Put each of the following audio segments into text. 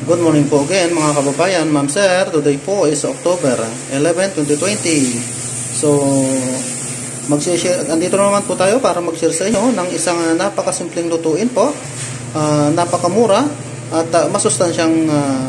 Good morning po again mga kababayan, ma'am sir. Today po is October 11, 2020. So, andito naman po tayo para mag-share sa inyo ng isang napakasimpleng lutuin po. Napakamura at masustansyang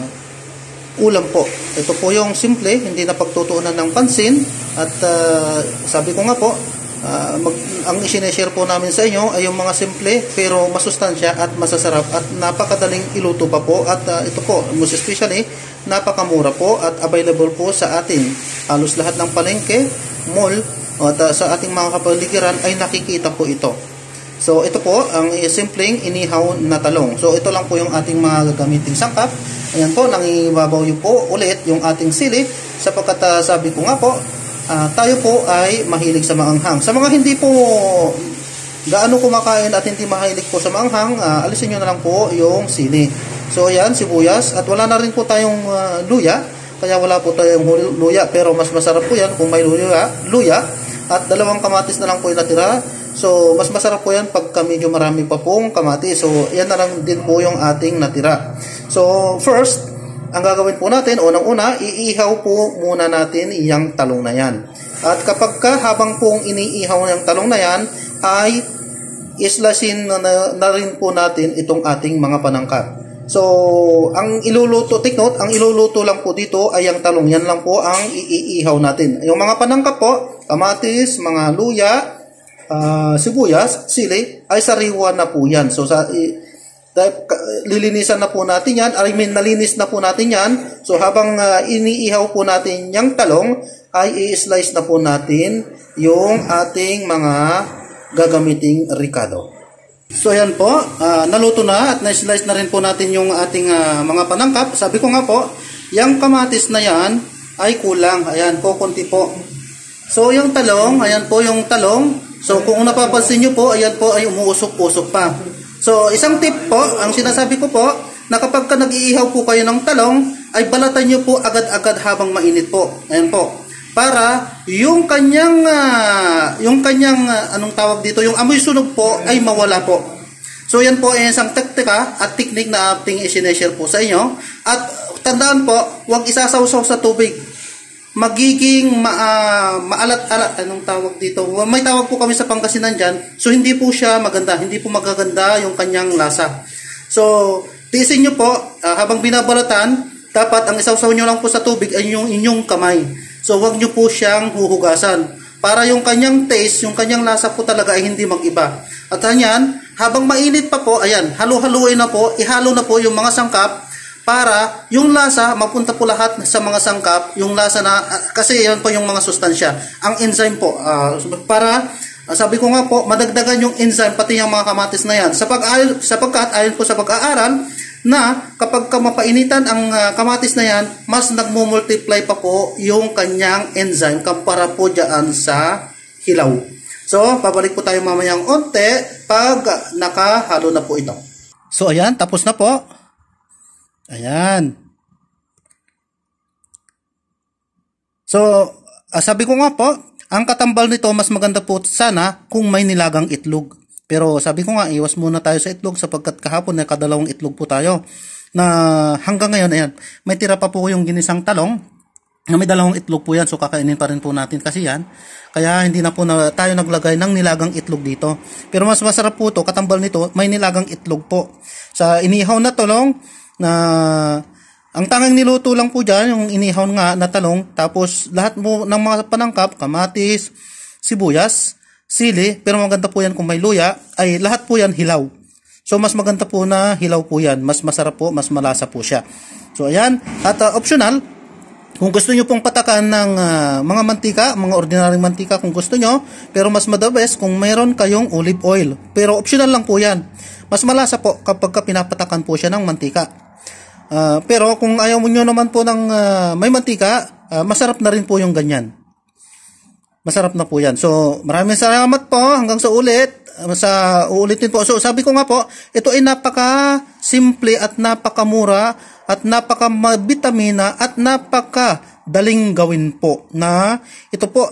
ulam po. Ito po yung simple, hindi na pagtutuunan ng pansin. At sabi ko nga po, ang isineshare po namin sa inyo ay yung mga simple pero masustansya at masasarap at napakadaling iluto pa po. At ito po, most especially, napakamura po at available po sa atin. Halos lahat ng palengke, mall at sa ating mga kapaligiran ay nakikita po ito. So ito po ang simpleng inihaw na talong. So ito lang po yung ating mga gagamiting sangkap. Ayan po, nangibabaw po ulit yung ating sili sapagkat sabi ko nga po, tayo po ay mahilig sa maanghang. Sa mga hindi po gaano kumakain at hindi mahilig po sa maanghang, alisin nyo na lang po yung sili. So ayan, sibuyas, at wala na rin po tayong luya, kaya wala po tayong luya, pero mas masarap po yan kung may luya. At dalawang kamatis na lang po yung natira. So mas masarap po yan pagka medyo marami pa pong kamatis. So yan na lang din po yung ating natira. So first, ang gagawin po natin, unang-una, iihaw po muna natin yung talong na yan. At kapag habang pong iniihaw yung talong na yan, ay islasin na rin po natin itong ating mga panangkap. So, ang iluluto, take note, ang iluluto lang po dito ay yung talong. Yan lang po ang iihaw natin. Yung mga panangkap po, kamatis, mga luya, sibuyas, sili, ay sariwa na po yan. So, lilinisan na po natin yan, nalinis na po natin yan. So habang iniihaw po natin yung talong, ay i-slice na po natin yung ating mga gagamiting ricado. So yan po, naluto na at na-slice na rin po natin yung ating mga panangkap. Sabi ko nga po, yung kamatis na yan ay kulang. Ayan po, konti po. So yung talong, ayan po yung talong. So kung napapansin nyo po, ayan po ay umuusok-usok pa. So, isang tip po, ang sinasabi ko po, na kapag nag-iihaw po kayo ng talong, ay balatan nyo po agad-agad habang mainit po. Ayan po. Para yung kanyang, anong tawag dito, yung amoy sunog po ay mawala po. So, yan po ay isang taktika at technique na ating isineshare po sa inyo. At tandaan po, huwag isasawsaw sa tubig. Magiging maalat-alat, anong tawag dito? May tawag po kami sa Pangasinan dyan. So, hindi po siya maganda. Hindi po magaganda yung kanyang lasa. So, tiisin nyo po, habang binabalatan, dapat ang isawsaw nyo lang po sa tubig ay yung inyong kamay. So, huwag nyo po siyang huhugasan. Para yung kanyang taste, yung kanyang lasa po talaga ay hindi mag-iba. At yan, habang mainit pa po, ayan, halu-haluin na po, ihalo na po yung mga sangkap, para yung lasa mapunta po lahat sa mga sangkap, yung lasa na kasi yan po yung mga sustansya, ang enzyme po, para sabi ko nga po, madagdagan yung enzyme pati yung mga kamatis na yan, sapagkat ayon po sa pag-aaral na kapag mapainitan ang kamatis na yan, mas nagmo-multiply pa po yung kanyang enzyme kumpara po dyan sa hilaw. So pabalik po tayo mamayang onte pag nakahalo na po ito. So ayan, tapos na po. Ayan. So, sabi ko nga po, ang katambal nito mas maganda po sana kung may nilagang itlog. Pero sabi ko nga, iwas muna tayo sa itlog sapagkat kahapon na kadalawang itlog po tayo. Na hanggang ngayon, ayan, may tira pa po yung ginisang talong na may dalawang itlog po yan. So, kakainin pa rin po natin kasi yan. Kaya hindi na po tayo naglagay ng nilagang itlog dito. Pero mas masarap po ito, katambal nito, may nilagang itlog po. Sa inihaw na talong, na ang tangang niluto lang po dyan, yung inihaw nga na talong, tapos lahat mo ng mga panangkap, kamatis, sibuyas, sili, pero maganda po yan kung may luya, ay lahat po yan hilaw. So mas maganda po na hilaw po yan, mas masarap po, mas malasa po siya. So ayan, at optional, kung gusto nyo pong patakan ng mga mantika, mga ordinaryong mantika kung gusto nyo, pero mas madabes kung mayroon kayong olive oil. Pero optional lang po yan. Mas malasa po kapag pinapatakan po siya ng mantika. Pero kung ayaw mo nyo naman po ng may mantika, masarap na rin po yung ganyan. Masarap na po yan. So, maraming salamat po. Hanggang sa uulitin po. So, sabi ko nga po, ito ay napaka-simple at napakamura at napaka-vitamina at napaka-daling gawin po. Na ito po,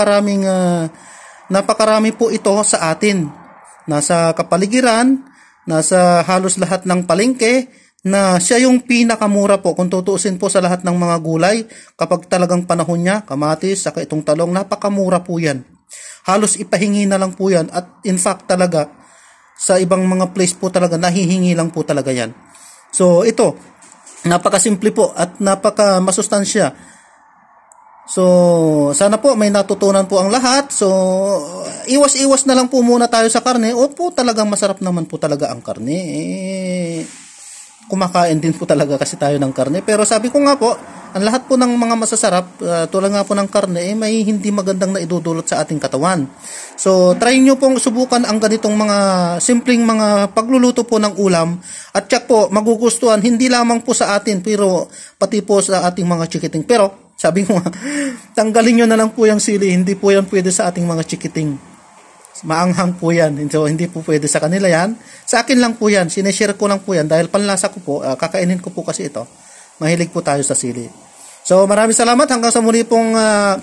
napakarami po ito sa atin. Nasa kapaligiran, nasa halos lahat ng palengke na siya yung pinakamura po kung tutuusin po sa lahat ng mga gulay kapag talagang panahon niya, kamatis, saka itong talong, napakamura po yan. Halos ipahingi na lang po yan at in fact talaga sa ibang mga place po talaga nahihingi lang po talaga yan. So ito, napakasimple po at napaka masustansya. So sana po may natutunan po ang lahat. So iwas-iwas na lang po muna tayo sa karne. Opo, talagang masarap naman po talaga ang karne. Kumakain din po talaga kasi tayo ng karne. Pero sabi ko nga po, ang lahat po ng mga masasarap, tulad nga po ng karne, may hindi magandang naidudulot sa ating katawan. So, try nyo pong subukan ang ganitong mga simpleng mga pagluluto po ng ulam. At tiyak po, magugustuhan, hindi lamang po sa atin, pero pati po sa ating mga chikiting. Pero, sabi ko nga, tanggalin nyo na lang po yung sili, hindi po yan pwede sa ating mga chikiting. Maanghang po yan. So, hindi po pwede sa kanila yan. Sa akin lang po yan. Sineshare ko lang po yan dahil panlasa ko po. Kakainin ko po kasi ito. Mahilig po tayo sa sili. So, maraming salamat. Hanggang sa muli pong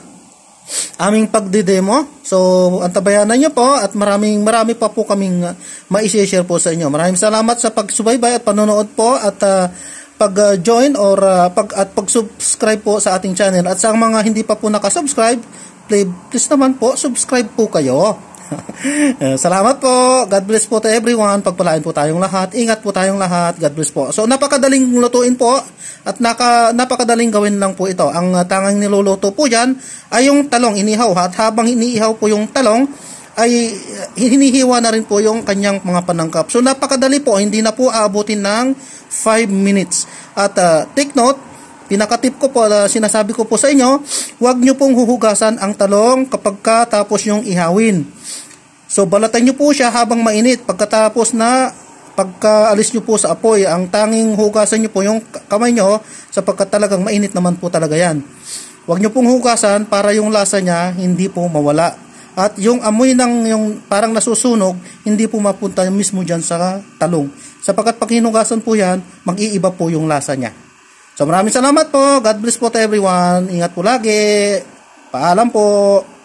aming pagdidemo. So, antabayanan nyo po at marami pa po kaming ma-share po sa inyo. Maraming salamat sa pagsubaybay at panonood po at pag-join or pag-subscribe po sa ating channel. At sa mga hindi pa po nakasubscribe, please naman po, subscribe po kayo. Salamat po. God bless po to everyone. Pagpalain po tayong lahat. Ingat po tayong lahat. God bless po. So napakadaling lutuin po at napakadaling gawin lang po ito. Ang tangang niluluto po dyan ay yung talong inihaw. At habang iniihaw po yung talong ay hinihiwa na rin po yung kanyang mga panangkap. So napakadali po. Hindi na po aabutin ng 5 minutes. At take note, pinakatip ko po, sinasabi ko po sa inyo, huwag nyo pong huhugasan ang talong kapag tapos yung ihawin. So balatan nyo po siya habang mainit. Pagkatapos na pagkaalis nyo po sa apoy, ang tanging hugasan nyo po yung kamay nyo sapagkat talagang mainit naman po talaga yan. Huwag nyo pong hugasan para yung lasa niya hindi po mawala. At yung amoy ng yung parang nasusunog, hindi po mapunta mismo dyan sa talong. Sapagkat pag hinugasan po yan, mag-iiba po yung lasa niya. So maraming salamat po. God bless po to everyone. Ingat po lagi. Paalam po.